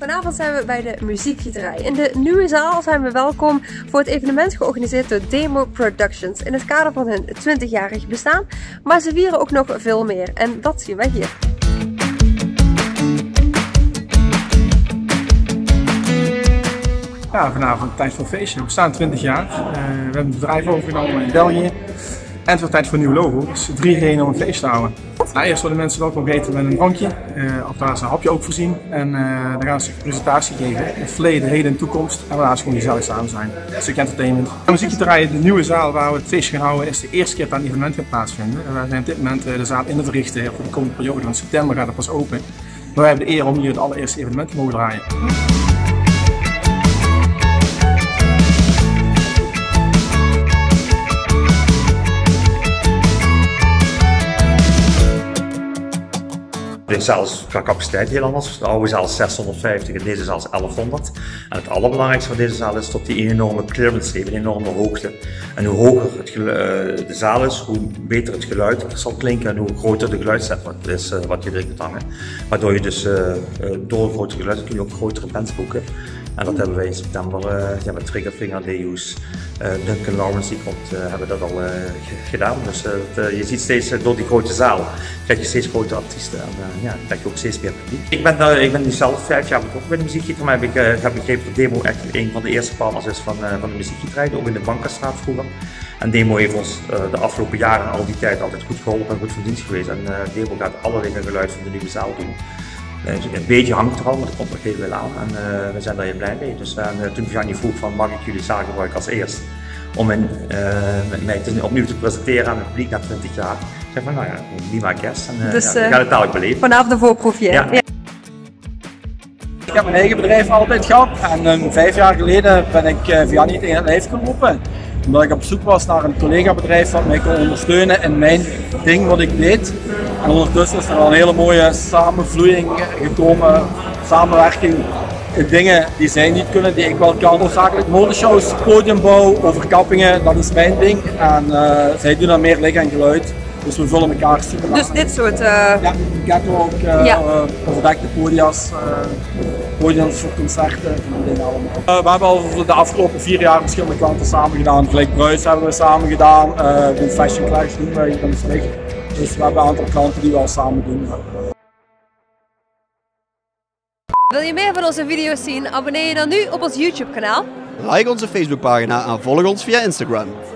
Vanavond zijn we bij de muziekgieterij. In de nieuwe zaal zijn we welkom voor het evenement georganiseerd door Demo Productions in het kader van hun 20-jarig bestaan. Maar ze vieren ook nog veel meer en dat zien wij hier. Ja, vanavond tijd voor een feestje. We bestaan 20 jaar. We hebben een bedrijf overgenomen in België. En het wordt tijd voor een nieuw logo. Dus 3 redenen om een feest te houden. Nou, eerst worden mensen welkom heten met een drankje. Of daar is een hapje ook voorzien. En dan gaan ze een presentatie geven. Het verleden, heden en toekomst. En daarna is gewoon gezellig samen zijn. Stuk entertainment. De muziekgieterij, de nieuwe zaal waar we het feestje gaan houden, is de eerste keer dat een evenement gaat plaatsvinden. We zijn op dit moment de zaal in het richten voor de komende periode. In september gaat het pas open. Maar wij hebben de eer om hier het allereerste evenement te mogen draaien. Deze zaal is qua capaciteit heel anders. De oude zaal is 650 en deze zaal is 1100. En het allerbelangrijkste van deze zaal is dat die een enorme clearance heeft, een enorme hoogte. En hoe hoger de zaal is, hoe beter het geluid zal klinken en hoe groter de geluidset is wat je erin kunt hangen. Waardoor je dus door een groter geluid kun je ook grotere bands boeken. En dat hebben wij in september met Triggerfinger, Deus, Duncan Lawrence die komt, hebben dat al gedaan. Dus je ziet steeds door die grote zaal krijg je steeds grotere artiesten en krijg je ook steeds meer publiek. Ik ben nu zelf 5 jaar betrokken bij de muziekgieter, maar ik heb begrepen dat Demo echt een van de eerste partners is van de muziekgieterij, ook in de Bankenstraat vroeger. En Demo heeft ons de afgelopen jaren en al die tijd altijd goed geholpen en goed van dienst geweest. En Demo gaat alle dingen geluid van de nieuwe zaal doen. Een beetje hangt er al, maar dat komt nog heel veel aan en we zijn daar heel blij mee. Dus toen Gianni vroeg van mag ik jullie zaal gebruiken als eerst om mij opnieuw te presenteren aan het publiek na 20 jaar. Ik zei van nou ja, be my guest en we gaan het dadelijk beleven. Vanavond een voorproefje. Ja. Ik heb mijn eigen bedrijf altijd gehad en 5 jaar geleden ben ik Gianni tegen het lijf gelopen. Omdat ik op zoek was naar een collega-bedrijf dat mij kon ondersteunen in mijn ding wat ik deed. En ondertussen is er al een hele mooie samenvloeiing gekomen, samenwerking in dingen die zij niet kunnen, die ik wel kan. Hoofdzakelijk modeshows, podiumbouw, overkappingen, dat is mijn ding. En zij doen dan meer licht en geluid. Dus we vullen elkaar super. Dus dit soort... Ja, ghetto ook, overdekte podia's, podiums voor concerten, die dingen allemaal. We hebben al voor de afgelopen 4 jaar verschillende klanten samen gedaan. Gelijk Bruis hebben we samen gedaan, de Fashion Clash doen we hier in Maastricht. Dus we hebben een aantal klanten die we al samen doen. Wil je meer van onze video's zien? Abonneer je dan nu op ons YouTube kanaal. Like onze Facebookpagina en volg ons via Instagram.